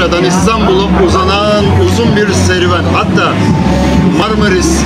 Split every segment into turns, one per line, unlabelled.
Antalya'dan İstanbul'a uzanan uzun bir serüven. Hatta Marmaris,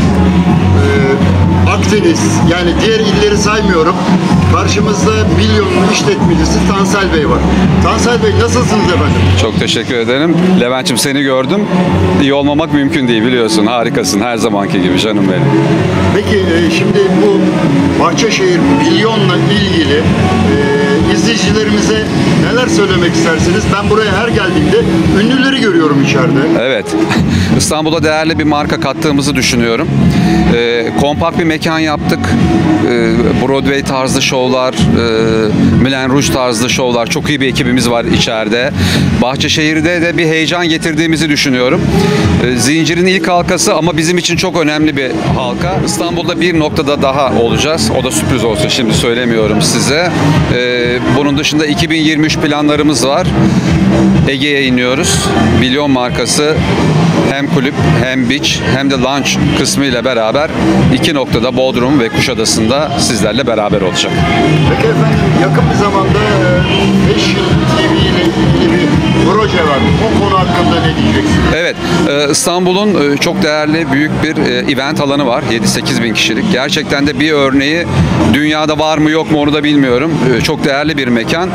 Akdeniz, yani diğer illeri saymıyorum. Karşımızda Bilyon'un işletmecisi Tansel Bey var. Tansel Bey, nasılsınız efendim?
Çok teşekkür ederim. Levent'ciğim, seni gördüm. İyi olmamak mümkün değil, biliyorsun. Harikasın, her zamanki gibi canım benim.
Peki şimdi bu Bahçeşehir Bilyon'la ilgili izleyicilerimize neler söylemek istersiniz? Ben buraya her geldiğimde ünlüleri görüyorum içeride.
Evet. İstanbul'a değerli bir marka kattığımızı düşünüyorum. Kompakt bir mekan yaptık. Broadway tarzı şovlar, Moulin Rouge tarzı şovlar. Çok iyi bir ekibimiz var içeride. Bahçeşehir'de de bir heyecan getirdiğimizi düşünüyorum. Zincirin ilk halkası ama bizim için çok önemli bir halka. İstanbul'da bir noktada daha olacağız. O da sürpriz olsun, şimdi söylemiyorum size. Bunun dışında 2023 planlarımız var. Ege'ye iniyoruz. Bilyon markası hem kulüp hem beach hem de lounge kısmı ile beraber iki noktada, Bodrum ve Kuşadası'nda sizlerle beraber olacak.
Peki efendim, yakın bir zamanda Fashion TV ile ilgili bir proje var. O konu hakkında ne diyeceksiniz?
Evet, İstanbul'un çok değerli büyük bir event alanı var. 7-8 bin kişilik. Gerçekten de bir örneği dünyada var mı yok mu onu da bilmiyorum. Çok değerli bir mekan.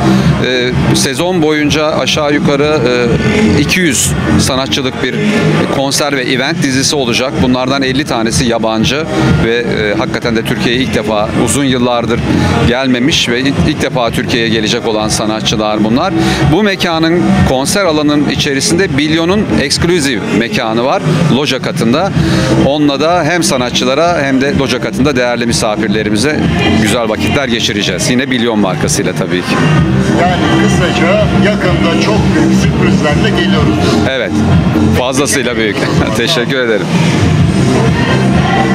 Sezon boyunca aşağı yukarı 200 sanatçılık bir konser ve event dizisi olacak. Bunlardan 50 tanesi yabancı ve hakikaten de Türkiye'ye ilk defa, uzun yıllardır gelmemiş ve ilk defa Türkiye'ye gelecek olan sanatçılar bunlar. Bu mekanın, konser alanının içerisinde Bilyon'un eksklusif mekanı var. Loja katında. Onunla da hem sanatçılara hem de loja katında değerli misafirlerimize güzel vakitler geçireceğiz. Yine Bilyon markasıyla tabii ki.
Yani kısaca yakında çok büyük sürprizlerle geliyoruz.
Evet. Fazlasıyla büyük. Teşekkür ederim.